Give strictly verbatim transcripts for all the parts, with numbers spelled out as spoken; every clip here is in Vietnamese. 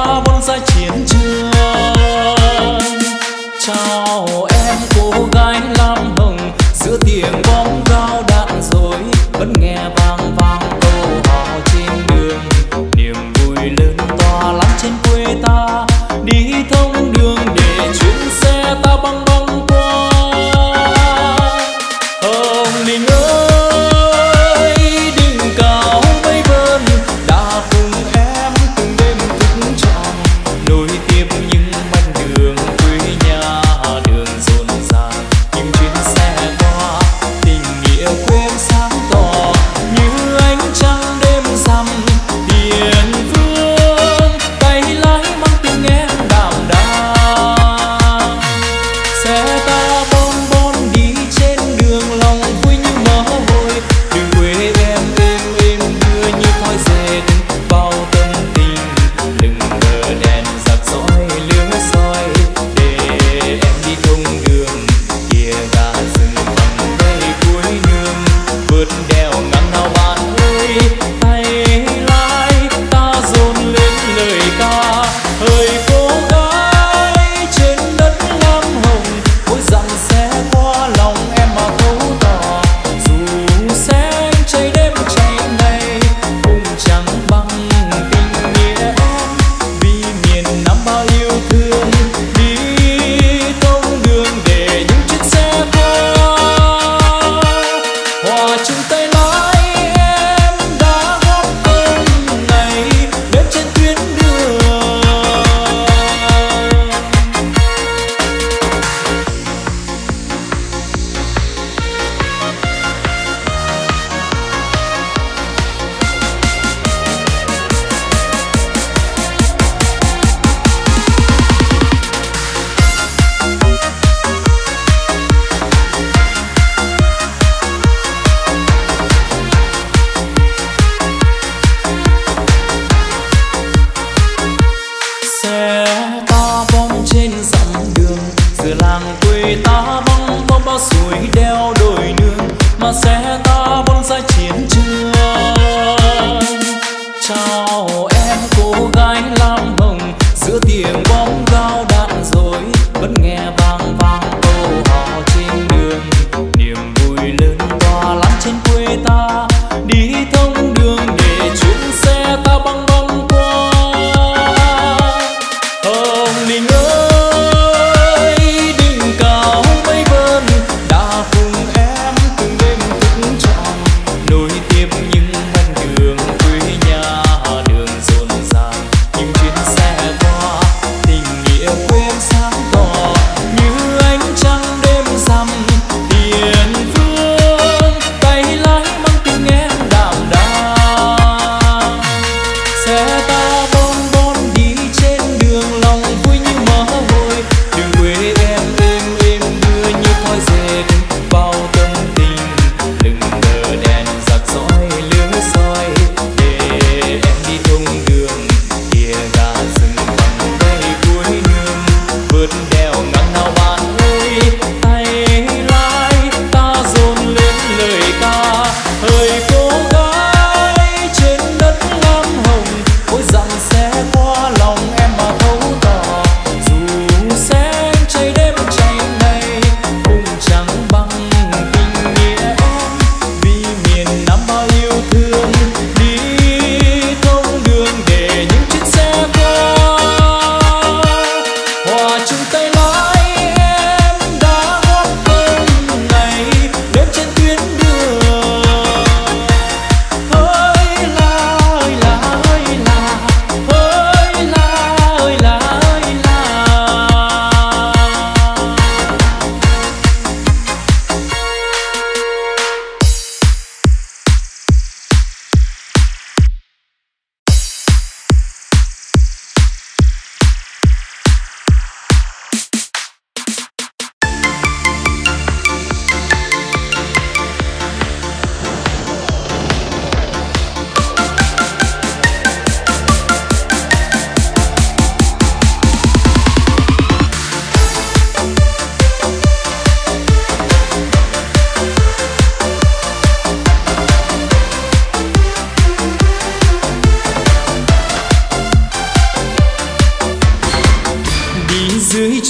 ta bonsai chiến trường. Chào em cô gái lam hồng, giữa tiếng bom rao đạn rồi vẫn nghe vang vang câu hò trên đường. Niềm vui lớn to lắm trên quê ta, đi thông đường để chuyến xe ta băng băng qua. Hồng Linh ơi đừng cao vây vơn, đã cùng em từng đêm thức trọn nối tiếp những mảnh đường quê nhà. Đường rộn ràng những chuyến xe qua, tình nghĩa quê em sáng tỏ như ánh trăng đêm rằm. Điện phương tay lái mang tiếng em đạm đàng, xe ta bon bon đi trên đường lòng vui như mơ hồi. Đường quê em êm êm đưa như thoi dệt bao tâm tình, đừng ngờ đèn giặc dõi lửa soi để em đi thông đường. Kia gà rừng bằng cây cuối nương, vượt đèo ngang nào bạn ơi, tay lái ta dồn lên lời ca. Hỡi cô gái trên đất lam hồng, mỗi dặm xe qua lòng em mà thấu tỏ. Dù xe cháy đêm cháy ngày cũng chẳng bằng tình nghĩa em, vì miền Nam bao yêu thương. Đi thông đường để những chiếc xe qua, hòa chung tay lái em đã góp công này đến trên tuyến đường. Xe ta bom trên dặm đường, giữa làng quê ta băng bom bao suối đeo đồi nương, mà xe ta bonsai chiến trường. Chào em cô gái lam hồng, giữa tiếng bom rao đạn rồi vẫn nghe vang vang câu hò trên đường. Niềm vui lớn to lắm trên quê ta, đi thông đường để chuyến xe ta băng băng qua. Hồng Linh ơi đừng cao vây vơn, đã cùng em từng đêm thức trọn nối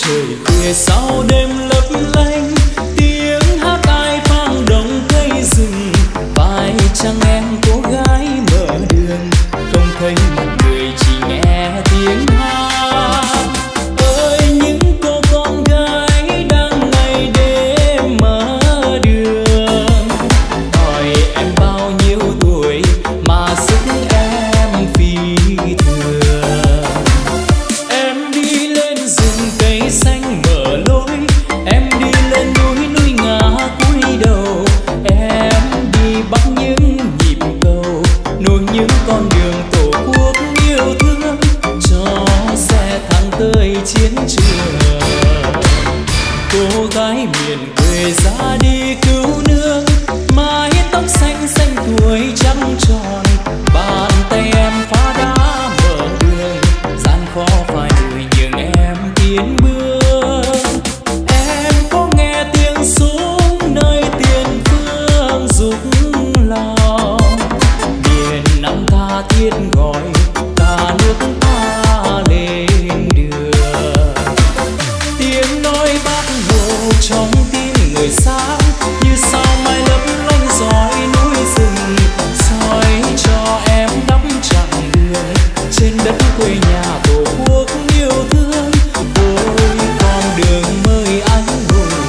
trời khuya sau đêm lấp lánh, tiếng hát ai vang động cây rừng. Vai chàng em cô gái mở đường, không thấy một người chỉ nghe tiếng hát. Ơi những cô con gái đang ngày đêm mở đường, hỏi em bao nhiêu tuổi mà sức em phi thường. Em đi lên rừng cây xanh mở lối, em đi lên núi núi ngả cúi đầu. Em đi bắt những nhịp cầu, nối những con đường tổ quốc yêu thương, cho xe thẳng tới chiến trường. Cô gái miền quê ra đi cứu nương, mái tóc xanh xanh tuổi trắng tròn. Bàn tay em phá đá mở đường, gian khó phải đuổi nhưng em tiến bước. Em có nghe tiếng súng nơi tiền phương rục lòng, miền Nam tha thiết gọi cả nước ta lên đường. Tiếng nói Bác Hồ trong tim người sáng, như sao mai lấp lánh dõi núi rừng, soi cho em đắm chặng đường trên đất quê nhà tổ quốc yêu thương. Ôi con đường mới anh hùng.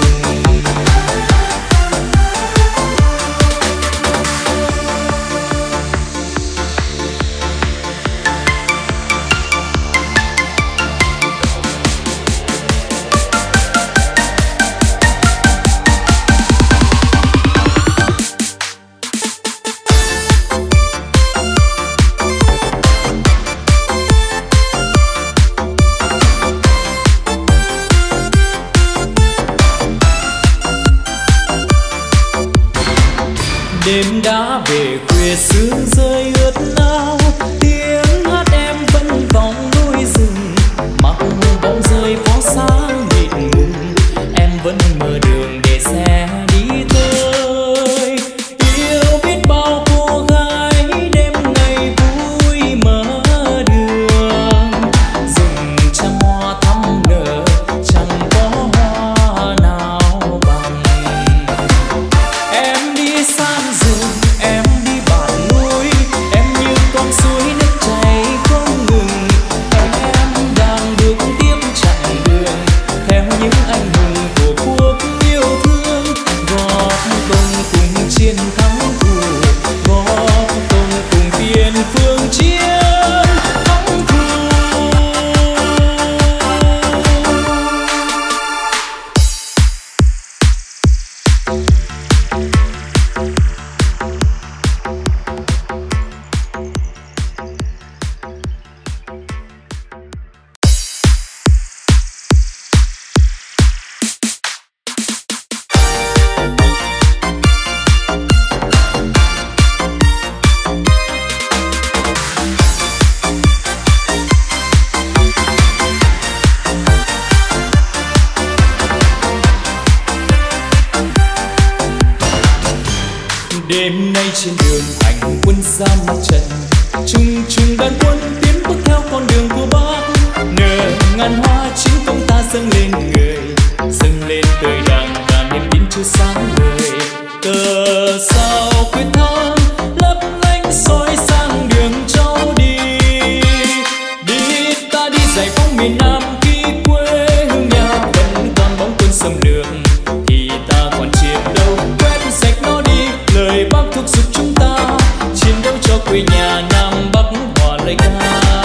Đêm đã về khuya sương rơi ướt áo, tiếng hát em vẫn vọng núi rừng. Mặc bóng rơi phó sáng mịt mùng, em vẫn mở đường để xe đi tới. Yêu biết bao cô gái đêm ngày vui mở đường, rừng trăm hoa thắm nở chẳng có hoa nào bằng. Em đi san rừng, em đi bản núi, em như con suối nước chảy không ngừng. Em đang bước tiếp chặng đường theo những anh hùng của quốc yêu thương, góp công cùng chiến thắng thù, góp công cùng tiền phương chiến thắng thù. Đêm nay trên đường hành quân ra mặt trận, chung chung đoàn quân tiến bước theo con đường của Bác. Nở ngàn hoa chiến công ta dâng lên người, dâng lên tới đàng và niềm tin chưa sáng ngời. Cờ sao quyết thắng lấp lánh soi sang đường cháu đi, đi ta đi giải phóng miền Nam. Khi quê hương nhà vẫn còn bóng quân xâm lược thì ta còn chiến đấu quét sạch nó đi. Lời Bác thúc giục chúng ta chiến đấu cho quê nhà Nam Bắc hòa lời ca.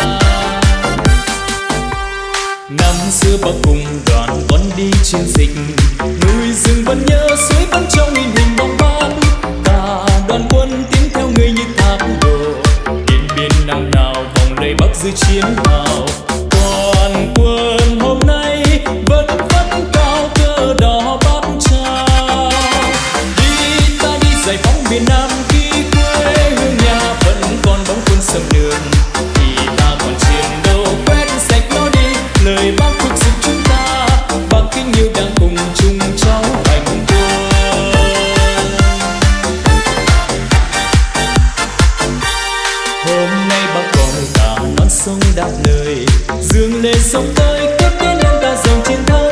Năm xưa Bác cùng đoàn con đi chiến dịch, núi rừng vẫn nhớ suối vẫn trong in hình bóng Bác. Cả đoàn quân tiến theo người như thác đổ, điện biên năm nào vòng lời Bác dưới chiến hào. Toàn quân hôm nay vẫn vẫn cao cờ đỏ Bác trao, đi ta đi giải phóng miền Nam. Khi quê hương nhà vẫn còn bóng quân xâm lược thì ta còn chiến đấu quét sạch nó đi. Lời Bác thúc giục chúng ta, Bác kính yêu đang cùng chung cháu hành quân. Hôm nay Bác gọi cả non sông đáp lời, dương lên sông tới cất tiếng lên ta dòng chiến thắng.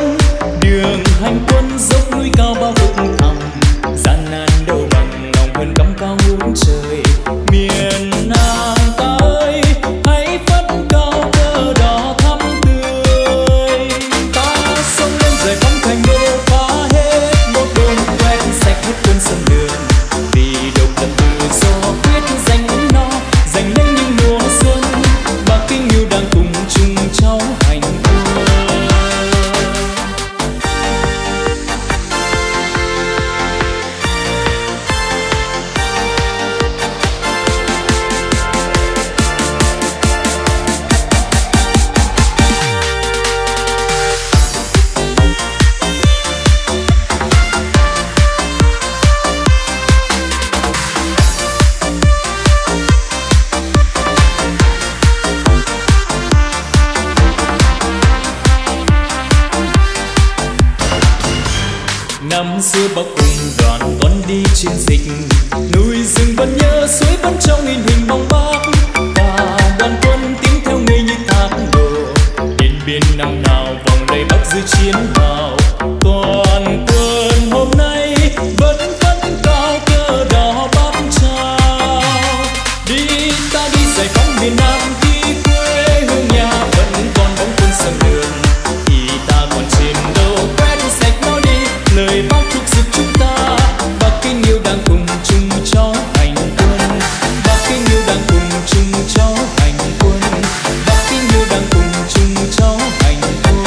năm xưa Bắc cùng đoàn con đi chiến dịch, núi rừng vẫn nhớ, suối vẫn trong in hình bóng Bác. Cả đoàn quân tiến theo người như thác đổ, điện biên năm nào vòng lấy Bắc dưới chiến hào. Toàn quân hôm nay vẫn vẫn cao cờ đỏ Bắc trao, đi ta đi giải phóng miền Nam, đi quê hương nhà vẫn còn bóng quân sân đường, thì ta còn chiến đấu quét sạch nó đi. Lời Bác thúc giục chúng ta, Bác kính yêu đang cùng chung cháu hành quân, Bác kính yêu đang cùng chung cháu hành quân, Bác kính yêu đang cùng chung cháu hành quân.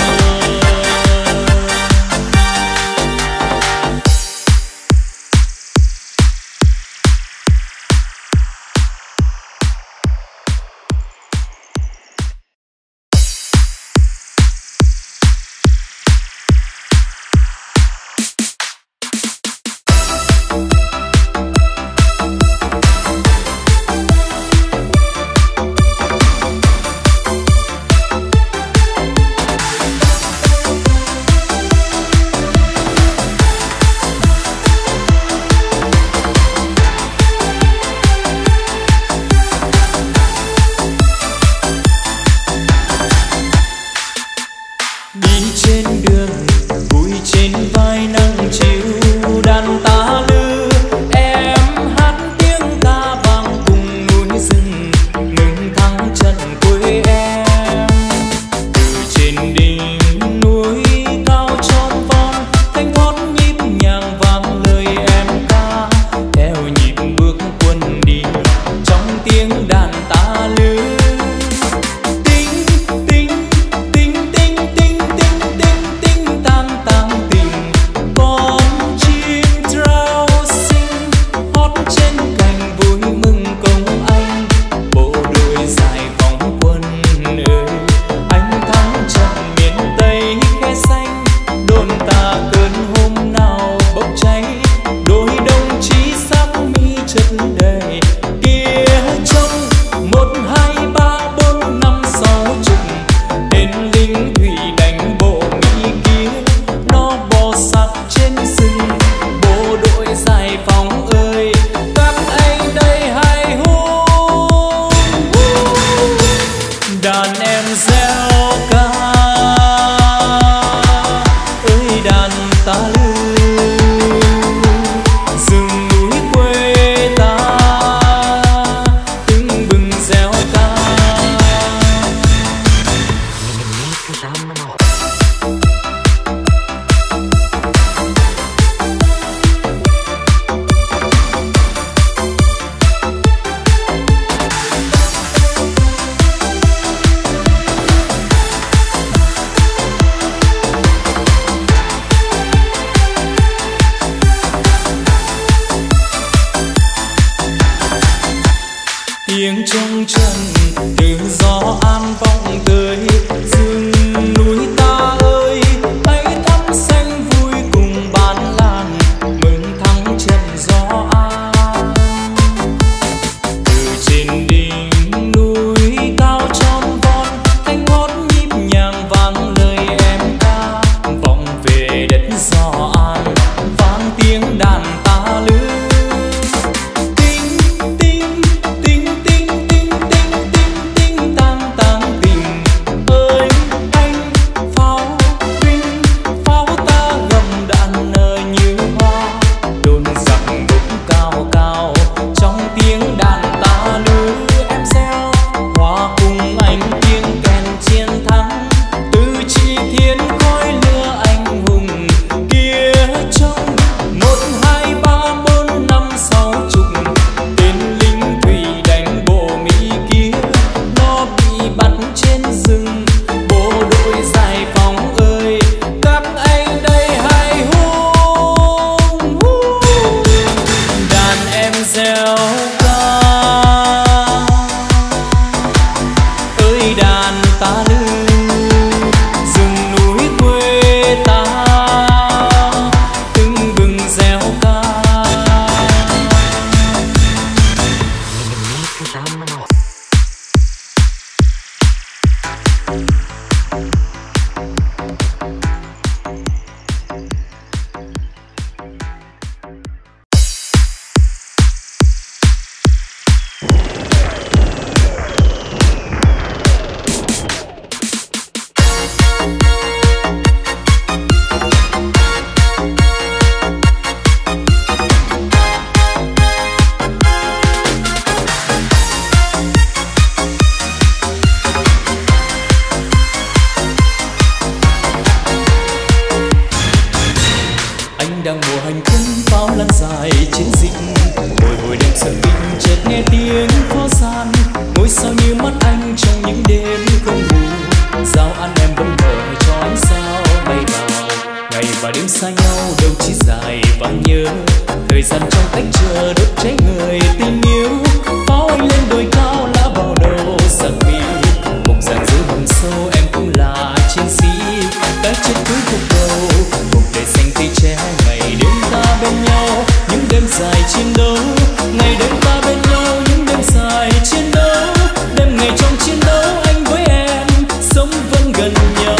Anh đang mùa hành quân pháo lan dài chiến dịch, bồi hồi đêm xuân bình chợt nghe tiếng pháo gian, ngôi sao như mắt anh trong những đêm không ngủ. Giao ăn em vẫn mở cho ánh sao bay vào, ngày và đêm xa nhau đâu chỉ dài và nhớ, thời gian trong cách chờ đốt cháy người tình yêu. Pháo anh lên đồi cao lá vào đầu giặc mi, một dàn dưới hầm sâu em cũng là chiến sĩ. Cái chết cuối cuộc đầu, cuộc đời xanh tươi che ngày đêm ta bên nhau, những đêm dài chiến đấu. Ngày đêm ta bên nhau, những đêm dài chiến đấu. Đêm ngày trong chiến đấu, anh với em sống vẫn gần nhau.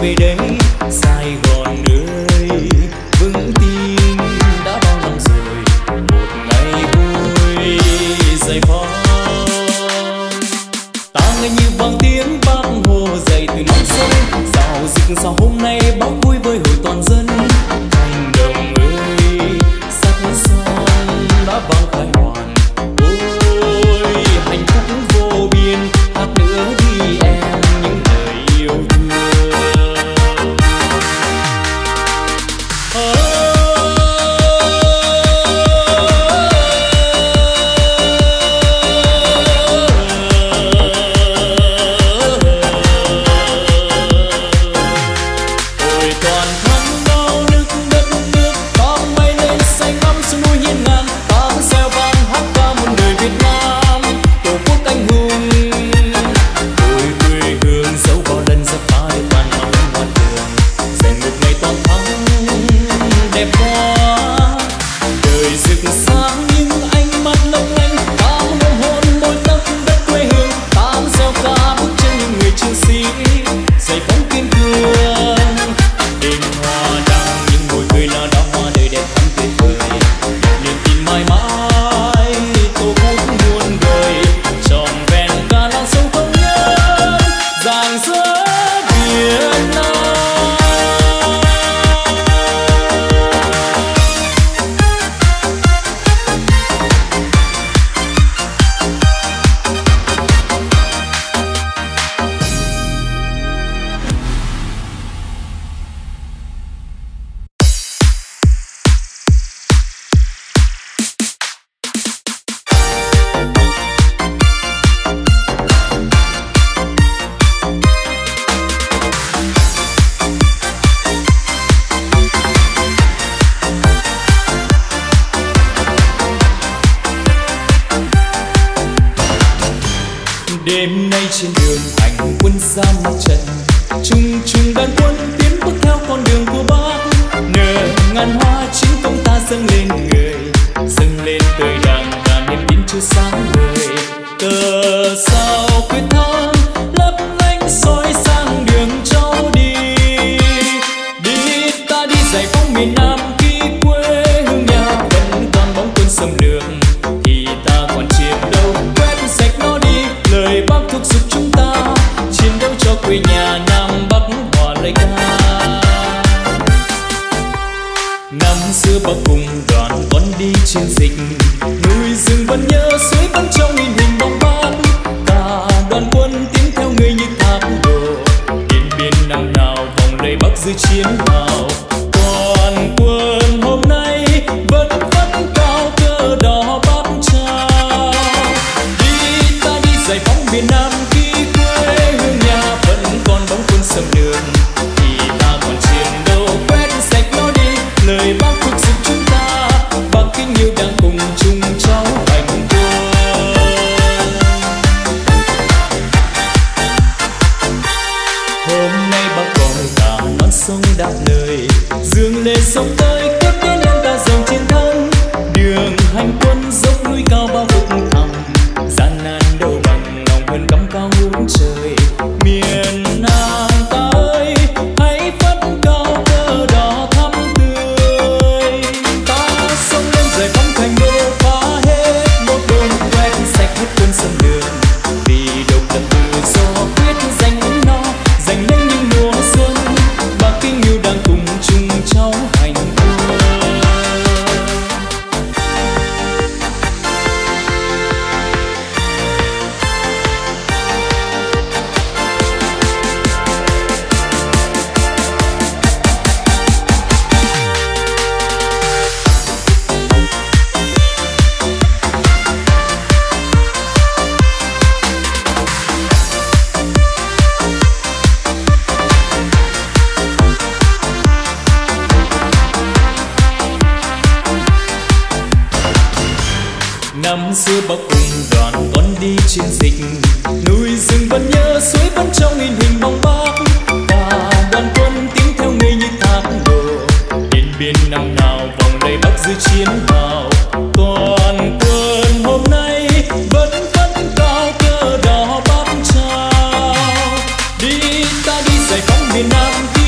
về đây Sài Gòn ơi, vững tin đã bao năm rồi, một ngày vui giải phóng. Ta nghe như vang tiếng Bác Hồ dậy từ non sông, rào rực sao hôm nay Bác vui với hội toàn dân. Thành đồng ơi, sắc son đã vang khai hoàn, ôi hạnh phúc vô biên, hát nữa đi em những lời yêu thương. Đêm nay trên đường hành quân ra mặt trận, chung chung đàn quân tiến bước theo con đường của Bác. Nở ngàn hoa chiến công ta dâng lên người, dâng lên đời đàng và niềm tin chưa sáng ngời. Cờ sao quyết thắng lấp lánh soi sang đường cháu đi, đi ta đi giải phóng miền Nam. Khi quê hương nhà vẫn còn bóng quân xâm lược thì ta còn chiến đâu, quét sạch nó đi. Lời Bác thúc giục chúng ta chiến đấu cho quê nhà Nam Bắc hòa lời ca. Năm xưa Bác cùng đoàn con đi chiến dịch, núi rừng vẫn nhớ, suối vẫn trong in hình bóng Bác. Cả đoàn quân tiến theo người như thác đổ, Điện Biên năm nào vòng lời Bác dưới chiến hào. Toàn quân hôm nay vẫn phất cao cờ đỏ Bác trao, đi ta đi giải phóng miền Nam. Khi quê hương nhà vẫn còn bóng quân xâm lược thì ta còn chiến đấu, quét sạch nó đi. Lời Bác thúc giục chúng ta, Bác kính yêu đang cùng chung cháu hành quân. Hôm nay Bác gọi cả non sông đáp lời, dương lên sông tới tiếp đến em ta giàu chiến thắng. Đường hành quân dốc núi cao bao vực thẳm, gian nan đâu bằng lòng hơn cắm cao ngút trời. Miền Nam ta ơi, hãy phất cao cờ đỏ thắm tươi, ta xông lên giải phóng thành đô, phá hết một đồn, quét sạch hết quân xâm lược. Vì độc lập tự do quyết giành nó, giành lấy những mùa xuân. Bác kính yêu đang cùng chung cháu hành quân. Năm xưa Bác cùng đoàn con đi chiến dịch, núi rừng vẫn nhớ, suối vẫn trong in hình bóng Bác. Cả đoàn quân tiến theo người như thác đổ, Điện Biên năm nào vòng lời Bác dưới chiến hào. Toàn quân hôm nay vẫn phất cao cờ đỏ Bác trao, đi ta đi giải phóng miền Nam.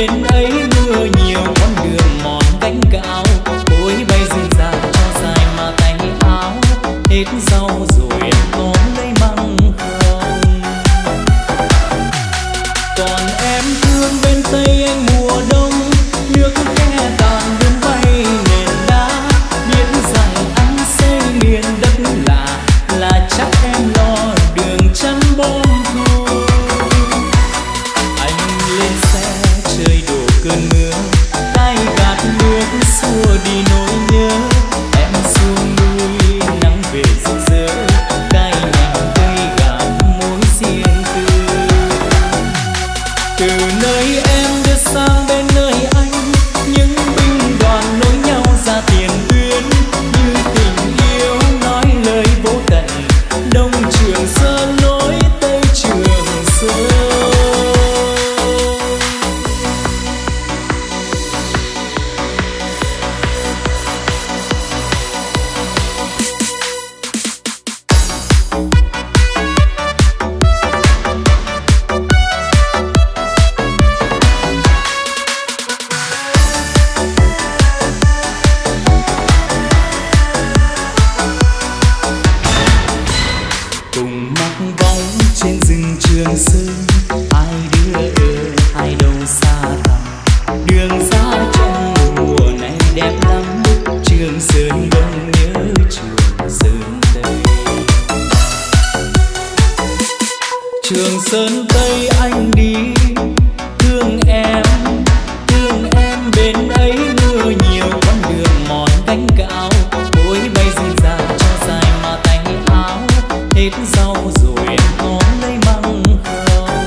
bên ấy mưa nhiều con đường mòn cánh cao, cối bay rừng già cho dài mà tay áo, hết rau rồi em có lấy măng không? Còn em thương bên tây anh mùa đông, nước khe tàn đường bay nền đá, biết rằng anh xây miền đất lạ là chắc em lo đường chắn bom thu. Anh lên xe trời đổ cơn mưa, tay gạt nước xua đi nỗi nhớ, em xuống núi nắng về rực rỡ, cay nhành cây gạt mối riêng tư. Từ nơi em đưa sang bên nơi anh, những binh đoàn nối nhau ra tiền tuyến, như tình yêu nói lời vô tận, đông Trường Sơn nối tây Trường Sơn. Cùng mắc vóng trên rừng Trường Sơn, hai đứa ở hai đầu xa thẳm, đường xa chân mùa này đẹp lắm, Trường Sơn đông nhớ Trường Sơn Tây. Trường Sơn Tây anh đi thương em, thương em bên ấy mưa nhiều con đường mòn cánh cao, cối bay rừng già cho dài mà tay áo, hết rau rồi em có lấy măng không?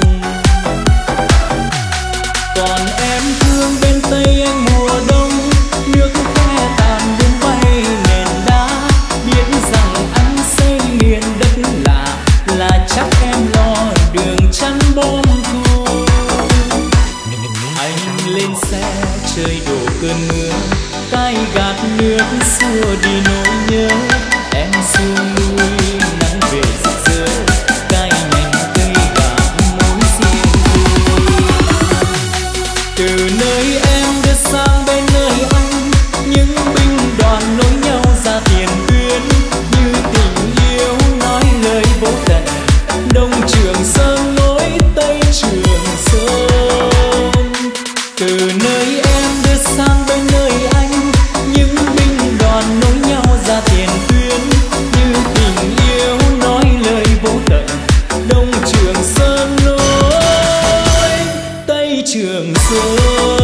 Còn em thương bên tây anh mùa đông, nước khe tàn đường bay nền đá, biết rằng anh xây miền đất lạ là chắc em lo đường chắn bom thu. Anh lên xe trời đổ cơn mưa, tay gạt nước xua đi nỗi nhớ, em xuống núi nắng về rực rỡ, cay nhành cây gạt mối riêng tư. Từ nơi em đưa sang bên nơi anh, những binh đoàn nối nhau ra tiền tuyến, như tình yêu nói lời vô tận, đông Trường Sơn nối tây Trường Sơn. Từ nơi em đưa sang bên nơi anh, những binh đoàn nối nhau ra tiền tuyến, như tình yêu nói lời vô tận, đông Trường Sơn nối tây Trường Sơn.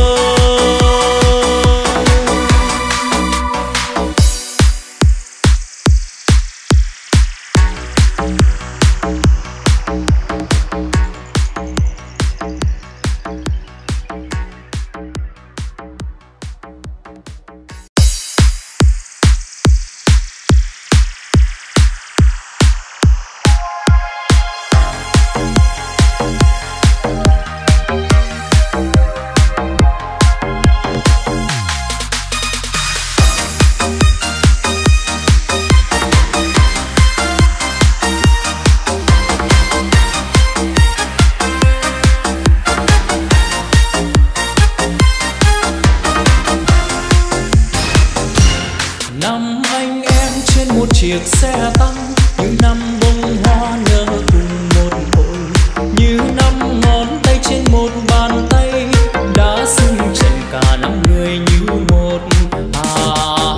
Năm anh em trên một chiếc xe tăng, như năm bông hoa nở cùng một hồi, như năm ngón tay trên một bàn tay, đã xưng trần cả năm người như một. À,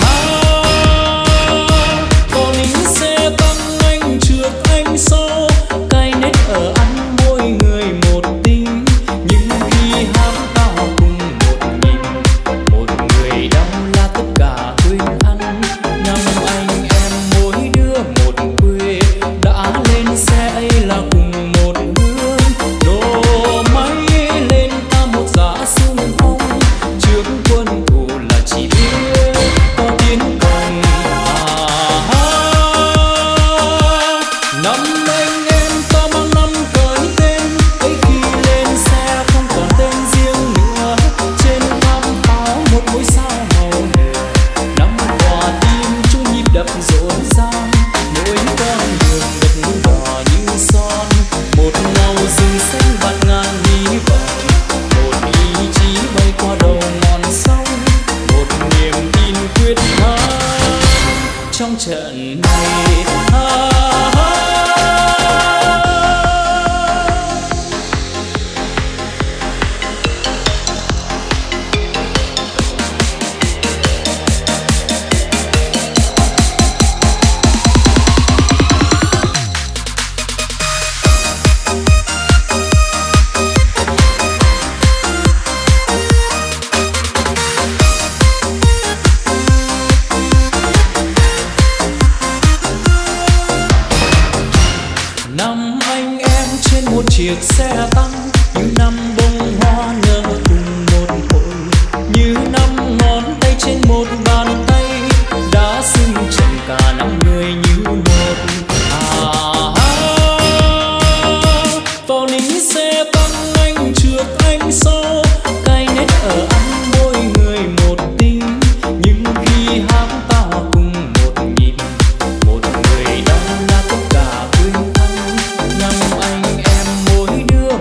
có lính xe tăng anh trước anh sau, cay nét ở ăn mỗi người một tính, nhưng khi hát tao cùng một nhịp, một người đau là tất cả quên ăn. Năm anh em mỗi đứa một chiếc xe tăng như năm bông hoa nở cùng một hồi, như năm ngón tay trên một bàn tay đã xưng trọn cả năm người như một. À, vào lính xe tăng anh trước anh sau, cay nét ở ăn mỗi người một tình, nhưng khi hát ta cùng một nhịp, một người đau là tất cả quên thân. Năm anh em mỗi đứa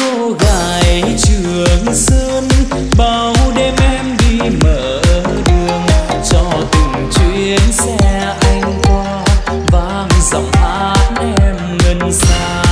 cô gái Trường Sơn, bao đêm em đi mở đường cho từng chuyến xe anh qua, vang giọng hát em ngân xa.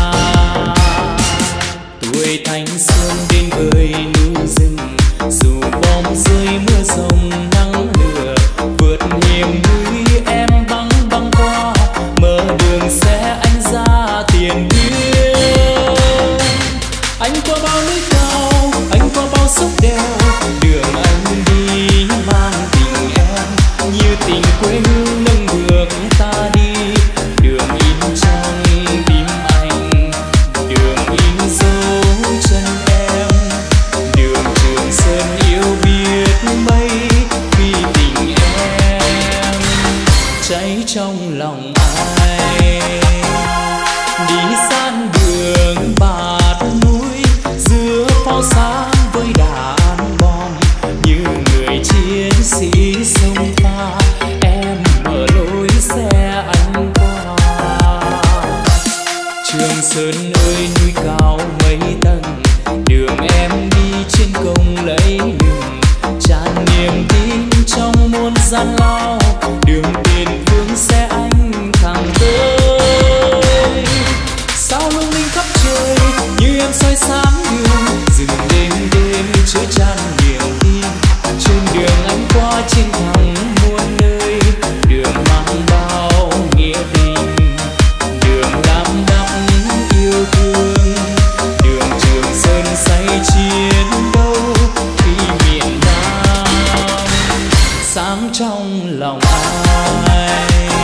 Tuổi thanh xuân đến với núi rừng, dù bom rơi mưa rông nắng lửa, vượt hiểm núi em băng băng qua, mở đường xe anh ra tiền tuyến. Anh qua bao núi cao, anh qua bao dốc đèo, đường anh đi mang tình em, như tình quê hương nâng bước ta đi. Đường in trong tim anh, đường in dấu chân em, đường Trường Sơn yêu biết mấy, vì tình em cháy trong lòng ai. Đi san đường bạt núi, giữa pháo sáng với đạn bom, như người chiến sĩ sông pha, em mở lối xe anh qua. Trường Sơn ơi núi cao mấy tầng, đường em đi trên công lấy lừng, tràn niềm tin trong muôn gian lao, đường tiền phương xe anh thẳng tới. Sao lung linh khắp trời như em soi sáng đường, rừng đêm đêm chứa chan niềm tin. Trên đường anh qua trên thẳng muôn nơi, đường mang bao nghĩa tình, đường đắm đắm yêu thương, đường Trường Sơn say chiến đấu khi miền Nam sáng trong lòng ai.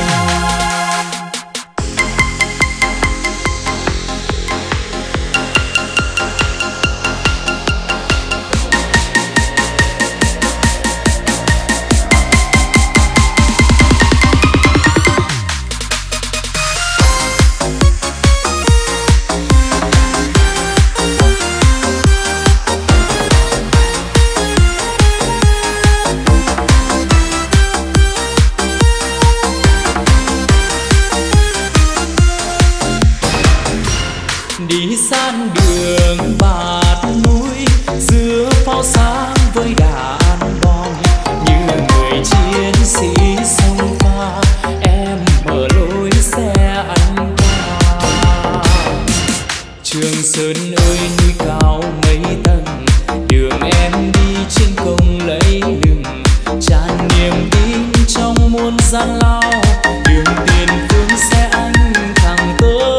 Đi san đường bạt núi, giữa pháo sáng với đạn bom, như người chiến sĩ sông pha, em mở lối xe anh qua. Trường Sơn ơi núi cao mấy tầng, đường em đi trên công lấy lừng, tràn niềm tin trong muôn gian lao, đường tiền phương xe anh thẳng tới.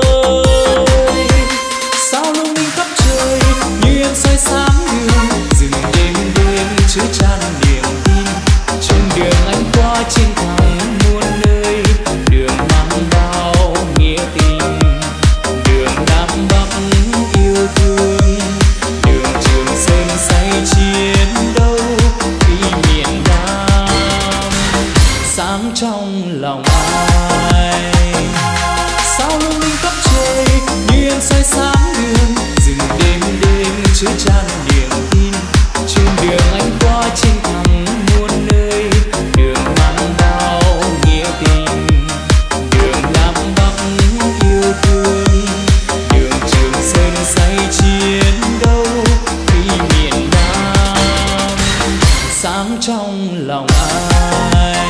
Soi sáng đường, rừng đêm đêm chứa chan niềm tin. Trên đường anh qua trên thẳng muôn nơi, đường mang bao nghĩa tình, đường đắm đắm yêu thương, đường Trường Sơn say chiến đấu vì miền Nam sáng trong lòng ai. Sao lung linh khắp trời như em soi sáng đường, rừng đêm đêm chứa chan niềm tin. Trên đường anh qua trên thẳng muôn nơi, đường mang bao nghĩa tình, đường đắm đắm yêu thương, đường Trường Sơn say chiến đấu vì miền Nam sáng trong lòng ai.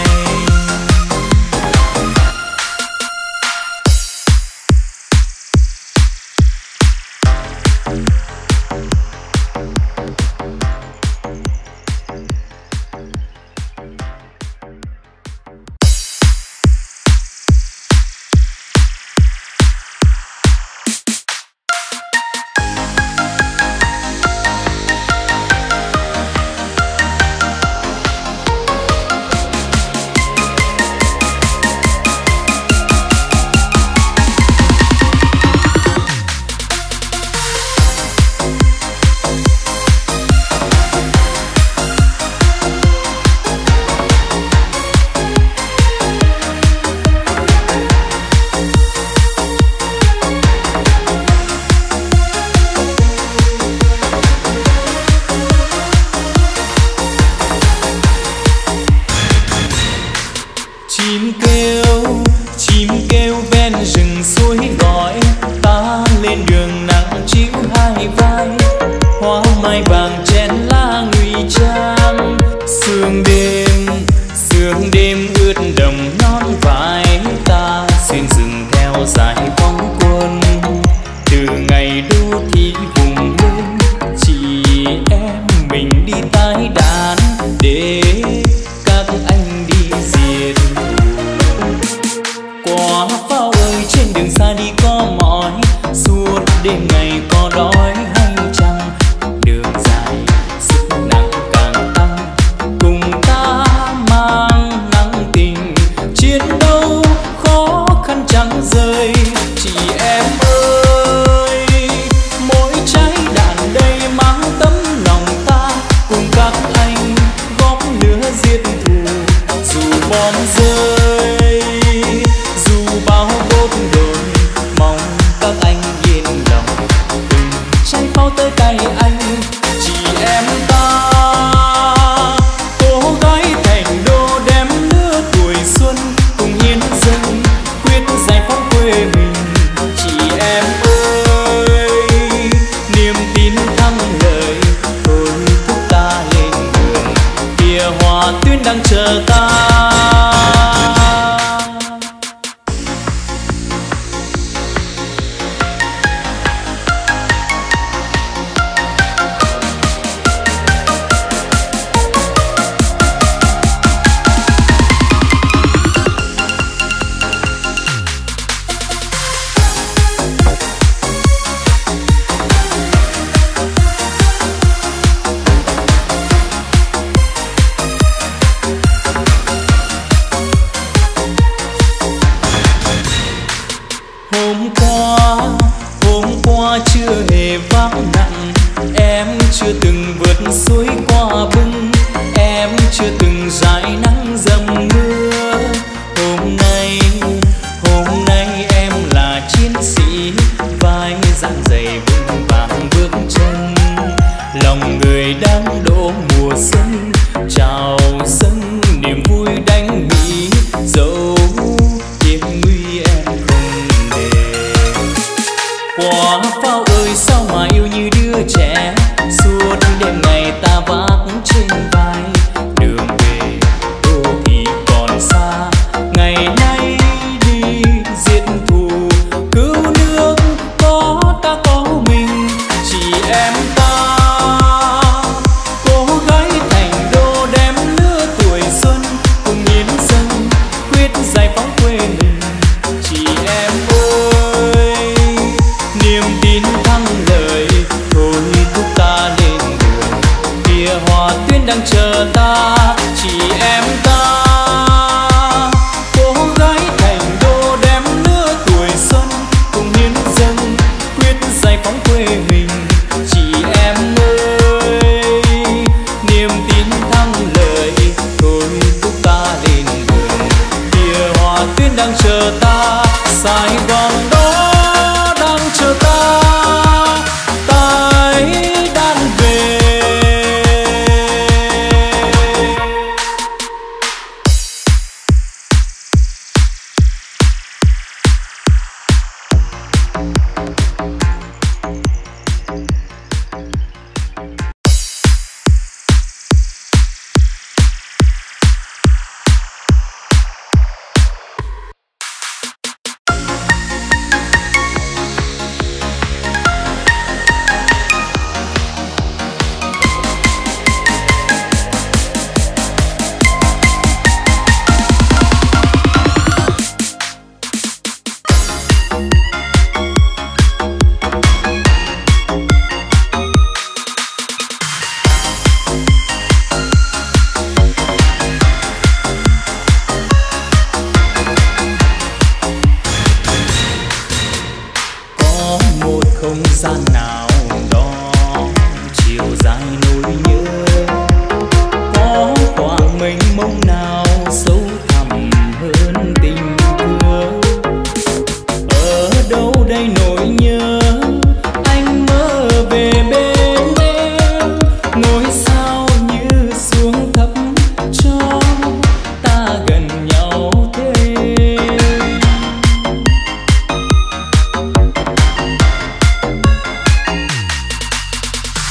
hoa mai vàng chén lá ngụy trang. Sương đêm sương đêm ướt đầm non vai ta, xuyên rừng theo dải bóng quân. Từ ngày đô thị vùng lên, chị em mình đi tái đàn để các anh đi diệt thù. Quả pháo ơi trên đường xa đi có mỏi, suốt đêm ngày có đói hay chăng? Đường dài sức nặng càng tăng, cùng ta mang nắng tình. Chiến đấu khó khăn chẳng rơi, chị em ơi. Mỗi trái đạn đây mang tấm lòng ta, cùng các anh góp lửa giết thù. Dù bom rơi, dù bao bốt đồn, mong các anh yên lòng. Từng trái pháo tới tay anh, chị em ta cố gắng thành đô đem lứa tuổi xuân, cùng hiến dâng quyết giải phóng quê mình. Chị em ơi, niềm tin thắng lợi thôi thúc ta lên đường, kia hòa tuyến đang chờ ta. Hôm qua, hôm qua chưa hề vắng nặng, em chưa từng vượt suối qua bưng, em chưa từng dãi nắng dầm mưa. Hôm nay, hôm nay em là chiến sĩ, vai dạn dày vững vàng bước chân. Lòng người đang đổ mùa xuân, chào sân niềm vui đánh mỹ, dẫu hiểm nguy em không để. Quả pháo ơi sao mà yêu như đứa trẻ, suốt đêm ngày ta vác trên vai. Đường về đô thị còn xa, ngày nay đi diệt thù. Cứu nước có ta có mình, chị em ta cố gắng thành đô đem lứa tuổi xuân, cùng hiến dâng quyết giải phóng quê mình. Chị em ơi, niềm tin thắng lợi thôi thúc ta lên đường, kia hòa tuyến đang chờ ta. Chị em ta cố gắng thành đô đem lứa tuổi xuân, cùng hiến dâng quyết giải phóng quê mình. Chị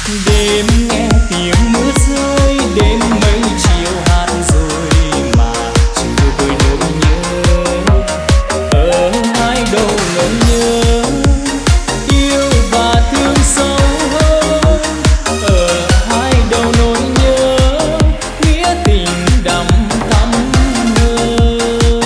Đêm nghe tiếng mưa rơi, đêm mấy chiều hát rồi mà chưa vơi nỗi nhớ. Ở hai đầu nỗi nhớ yêu và thương sâu hơn. Ở hai đầu nỗi nhớ nghĩa tình đậm thắm hơn.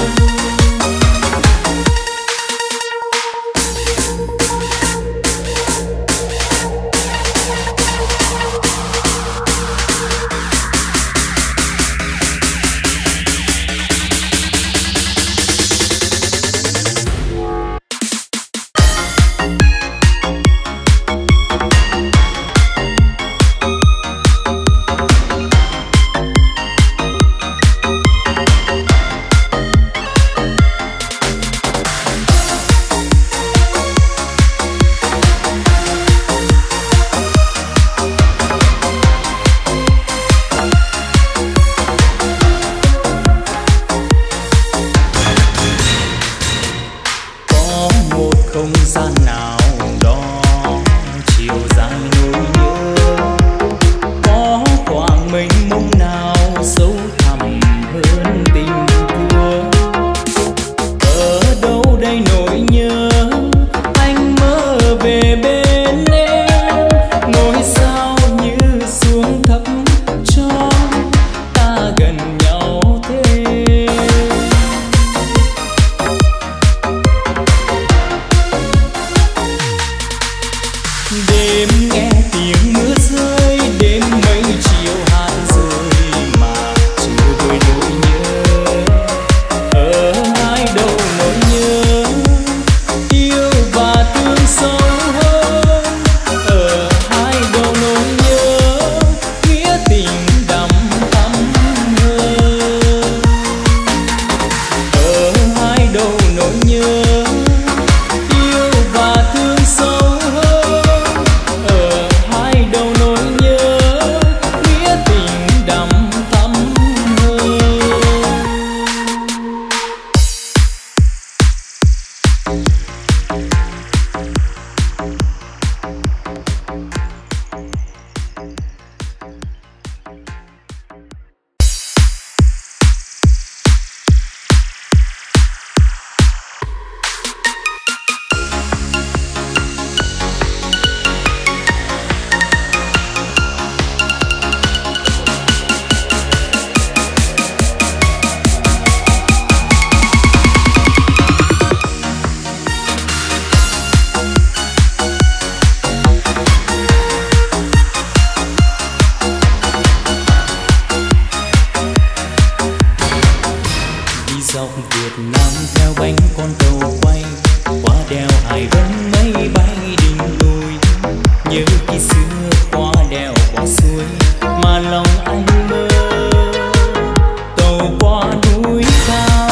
Không gian nào đó chiều dài nỗi nhớ, có khoảng mênh mông nào sâu thẳm hơn tình thương. Ở đâu đây nỗi nhớ anh mơ về bên em, ngôi sao như xuống thấp cho ta gần nhau thêm. Đêm nghe tiếng mưa rơi, đêm mấy chiều hát rồi mà chưa vơi nỗi nhớ. Ở hai đầu nỗi nhớ yêu và thương sâu hơn. Ở hai đầu nỗi nhớ nghĩa tình đậm thắm hơn. Ở hai đầu nỗi nhớ yêu và thương sâu dọc Việt Nam theo bánh con tàu quay qua đèo Hải Vân mây bay đỉnh núi. Nhớ khi xưa qua đèo qua suối mà lòng anh mơ tàu qua núi cao.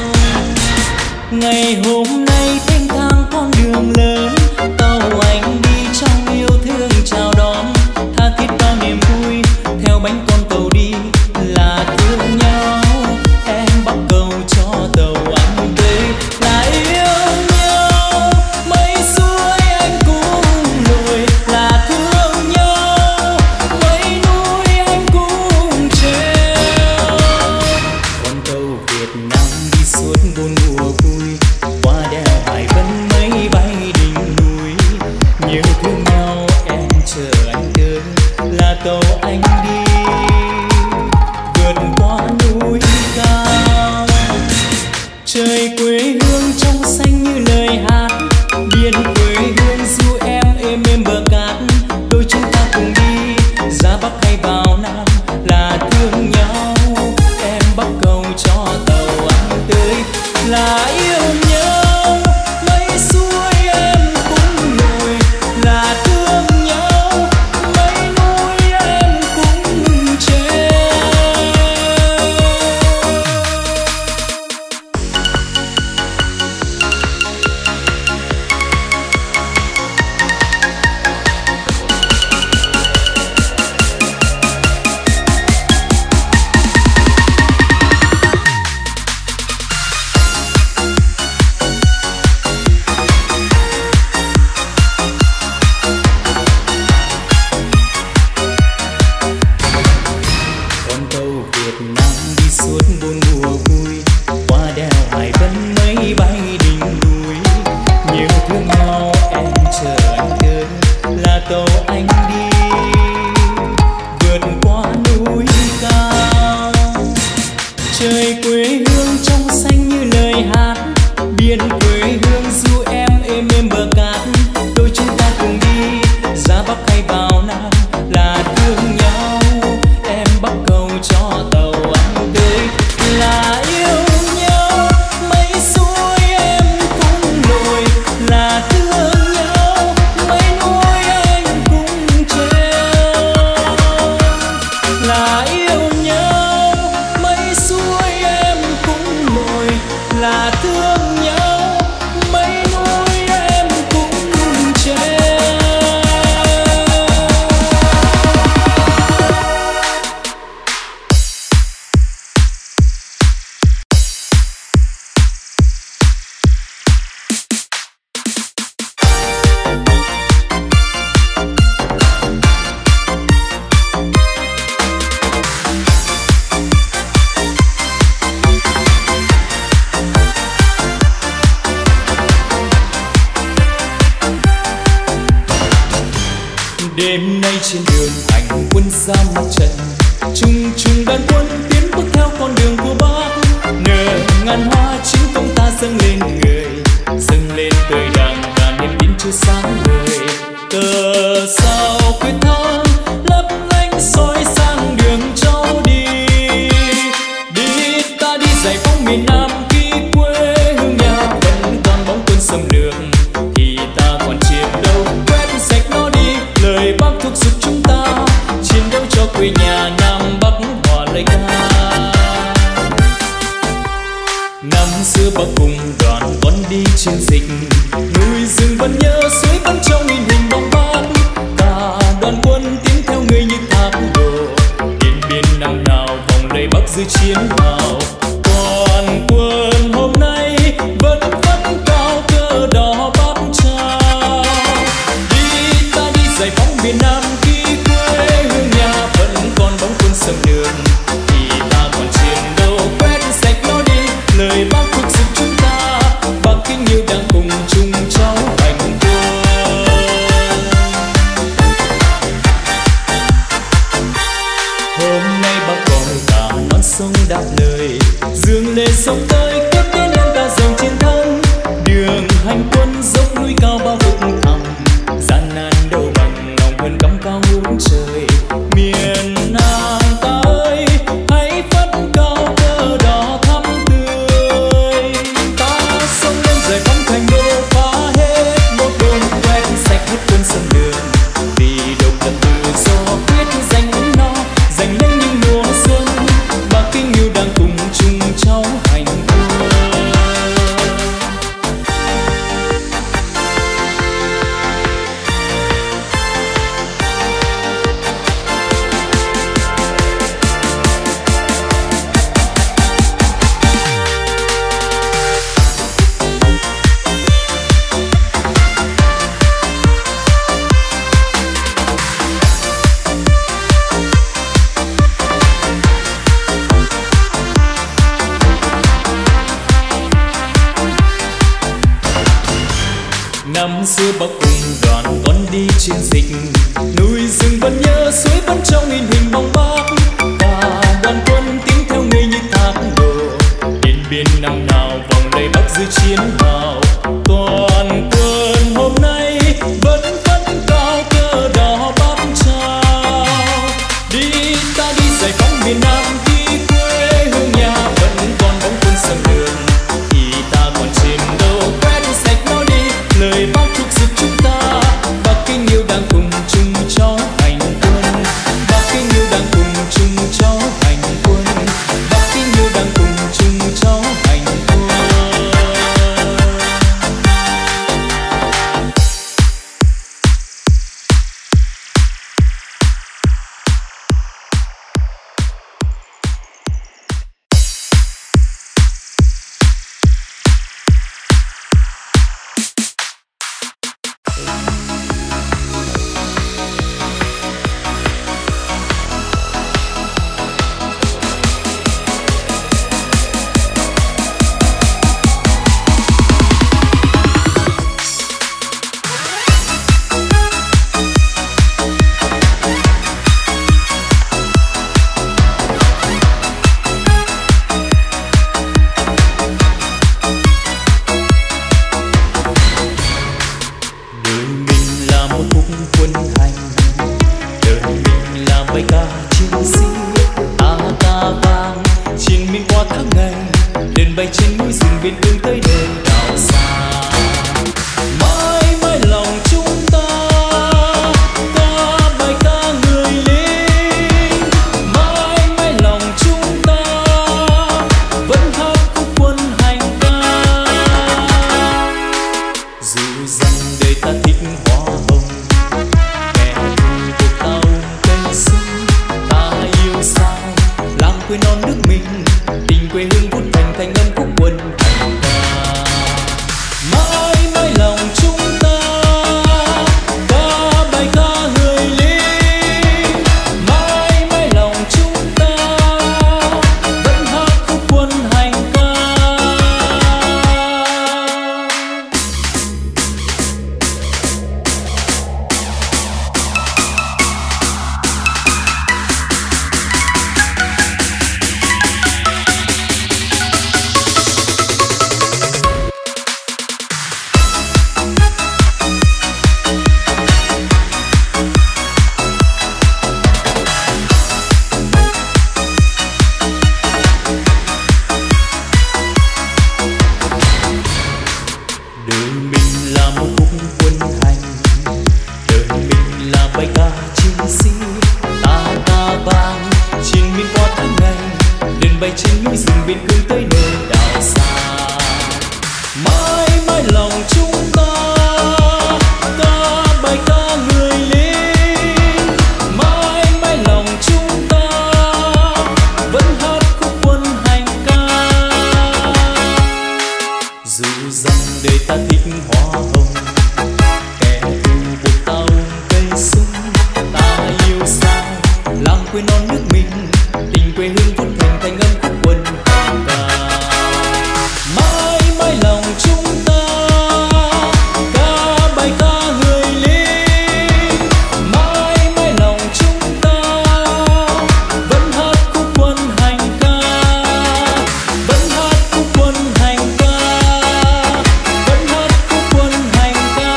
Ngày hôm nay thanh thang con đường lớn, tàu anh đi trong yêu thương chào đón, tha thiết bao niềm vui theo bánh con tàu đi là thương nhau. Em bắt cầu cho tàu anh tới là yêu nhau, mấy suối anh cũng lội là thương nhau, mấy núi anh cũng treo. Con tàu Việt Nam đi suốt bốn mùa vui qua đèo Hải Vân mây bay đỉnh núi. Nhớ thương nhau em chờ anh tới là tàu anh đi vượt qua núi cao. Trời quê hương trong xanh như lời hát, biển quê hương du em êm êm bờ cát. Đôi chúng ta cùng đi ra Bắc hay vào Nam là thương nhau. Em bắt cầu cho tàu anh tới là yêu nhau, mấy suối em cũng lội là thương nhau, mấy núi em cũng tay vào Nam là thương nhau. Em bắt cầu cho tàu anh tới là yêu nhau. Mấy xuôi em cũng lội là thương nhau. Mấy núi anh cũng treo là yêu nhau. Mấy xuôi em cũng lội là thương nhau. Mấy núi em cũng treo. Đêm nay trên đường hành quân ra mặt trận, chung chung đoàn quân tiến bước theo con đường của Bác. Nở ngàn hoa chính công ta dâng lên người, dâng lên tới đàng và niềm tin chưa sáng ngời. Cờ sao quyết thắng lấp lánh soi sang đường châu đi. Đi ta đi giải phóng miền Nam, khi quê hương nhà vẫn còn bóng quân xâm lược thì ta còn chiến đấu quét sạch nó đi. Lời Bác thúc giục chúng ta chiến đấu cho quê nhà Nam Bắc hòa lời ca. Năm xưa Bác cùng đoàn con đi chiến dịch, núi rừng vẫn nhớ suối vẫn trong in hình bóng Bác. Cả đoàn quân tiến theo người như thác đổ, điện biên năm nào vòng lời Bác giữ chiến hào. Toàn quân hôm nay vẫn vẫn cao cờ đỏ Bác trao. Đi ta đi giải phóng miền Nam, khi quê hương nhà vẫn còn bóng quân xâm lược thì ta còn chiến đấu quét sạch nó đi. Lời Bác thúc giục chúng ta, Bác kính yêu đang cùng chung cháu hành quân. Hôm nay Bác gọi cả non sông đáp lời, dương lên sông tới tiếp tiến lên ta giàu chiến thắng. Đường hành quân dốc núi cao bao vực thẳm, gian nan đâu bằng lòng hơn cắm cao ngút trời. Miền Nam ta ơi hãy phất cao cờ đỏ thắm tươi. Ta xông lên giải phóng thành đô, phá hết một đồn quét sạch hết quân xâm lược vì độc lập tự do quyết giành nó, giành lấy những mùa xuân. Bác kính yêu đang cùng chung cháu hành quân. Năm xưa Bác cùng đoàn con đi chiến dịch, núi rừng vẫn nhớ suối vẫn trong in hình bóng Bác. Cả đoàn quân tiến theo người như thác đổ, điện biên năm nào vòng lời Bác giữ chiến hào. Toàn quân hôm nay vẫn vẫn cao cờ đỏ Bác trao. Đi ta đi giải phóng miền Nam, khi quê hương nhà vẫn còn bóng quân xâm lược thì ta còn chiến đấu quét sạch nó đi. Lời Bác thúc giục chúng ta, Bác kính yêu đang cùng chung cháu hành quân. Bác kính bài ca chiến sĩ ta ca vang chiến miên qua tháng ngày lên bay trên núi rừng biên cương tới nơi đảo xa. Mãi mãi lòng chúng ta ca bài ca người lính, mãi mãi lòng chúng ta vẫn hát khúc quân hành ca. Dù rằng đời ta thích hoa hồng kẻ thù cuộc tao cây sung, ta yêu sao làm quê non nước mình, tình quê hương vút thành thành âm khúc quân hành ca. Mãi mãi lòng chúng ta ca bài ca người lính, mãi mãi lòng chúng ta vẫn hát khúc quân hành ca. Đời mình là một khúc quân hành, đời mình là bài ca chiến sĩ ta ca vang chiến miên qua tháng ngày lên bay trên núi rừng biên cương tới nơi đảo xa. Mãi mãi lòng chúng ta ca bài ca người lính, mãi mãi lòng chúng ta vẫn hát khúc quân hành ca. Dù rằng đời ta thích hoa hồng kẻ thù buộc tao cây sung, ta yêu sao làng quê non nước mình, tình quê hương vút thành thành âm khúc quân hành ca. Mãi mãi lòng chúng ta ca bài ca người lính, mãi mãi lòng chúng ta vẫn hát khúc quân hành ca, vẫn hát khúc quân hành ca, vẫn hát khúc quân hành ca.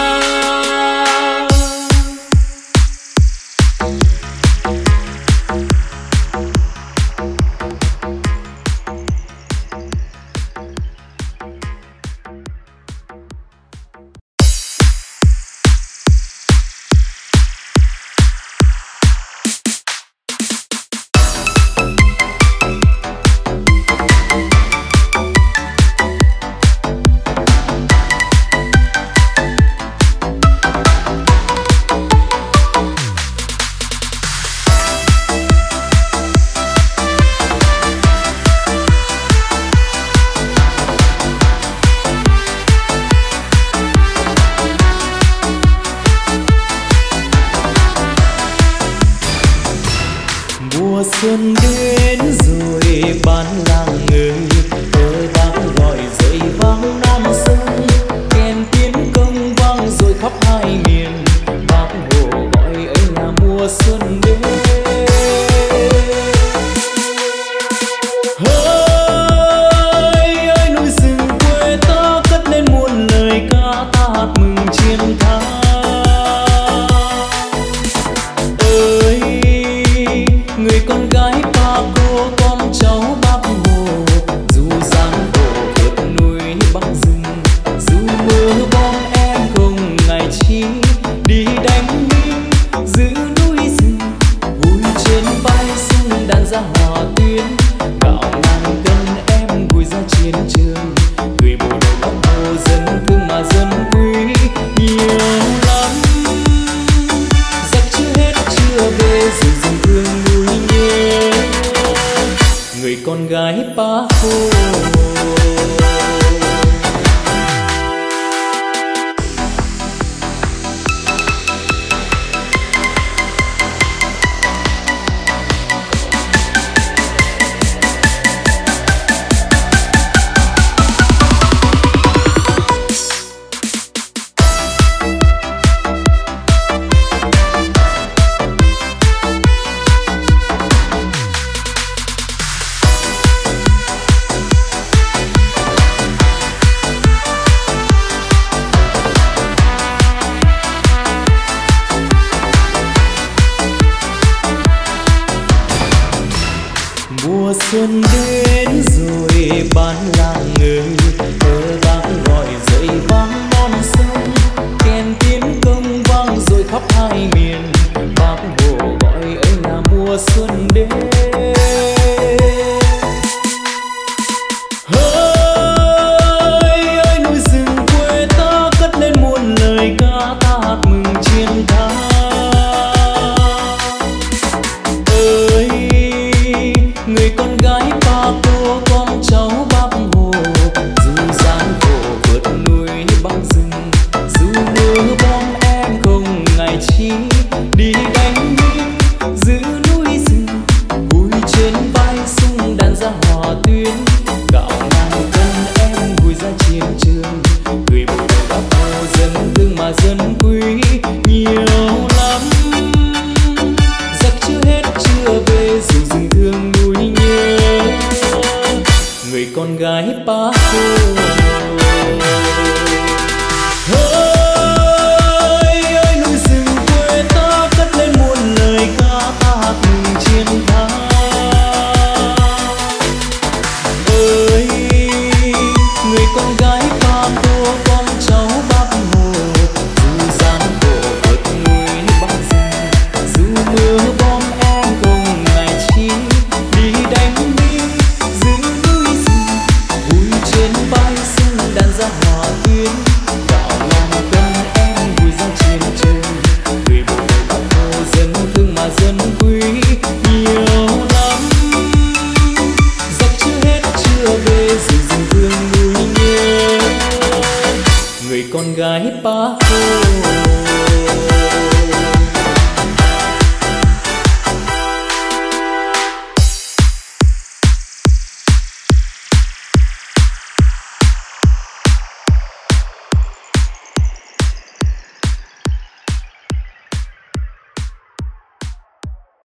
Mùa xuân đến rồi bán làng ơi, thơ bác gọi dậy vang non sông, kèn tiến công vang rồi khắp hai miền, bác hồ gọi ấy là mùa xuân đến. Hỡi ơi núi rừng quê ta cất lên muôn lời ca, ta hát mừng chiến thắng. Người con gái ba cô con cháu bác Hồ, dù gian khổ vượt núi băng rừng, dù mưa bom em không ngại chi, đi đánh binh giữ núi rừng, vui trên vai sung đàn ra hòa tuyến, gạo ngàn cân em gùi ra chiến trường, người bộ đội bác Hồ dân thương mà dân quý nhiều lắm. Giặc chưa hết chưa về dù rừng thương núi nhớ, người con gái Bác Hồ. xuân đến rồi ban làng người ở bác gọi dậy vang non sông, kèn tiến công vang rồi khắp hai miền. Bác Hồ gọi ấy là mùa xuân đến. Hỡi ơi núi rừng quê ta cất lên muôn lời ca ta hát mừng chiến thắng. Ơi người con gái ba cô con cháu Bác Hồ, dù gian khổ vượt núi băng rừng, dù mưa bom em không ngại chi đi đánh binh giữ núi rừng. Vui trên vai sung đàn ra hòa tuyến, gạo ngàn cân em vui ra chiến trường. Người bộ đội Bác Hồ dân thương mà dân quý nhiều lắm. Giặc chưa hết chưa về dù rừng thương núi nhớ, người con gái Bác Hồ. Hỡi ơi núi rừng quê ta cất lên muôn lời ca ta hát mừng chiến thắng. Ơi người con gái Bác Hồ con cháu Bác Hồ, dù gian khổ vượt núi băng rừng, dù mưa bom em không ngại chi đi đánh binh giữ núi rừng. Vui trên vai sung đàn ra hòa tuyến, gạo ngàn cân em vui ra chiến trường. Người bộ đội Bác Hồ dân thương mà dân quý nhiều lắm. Giặc chưa hết chưa về dù rừng thương núi nhớ, người con gái Bác Hồ.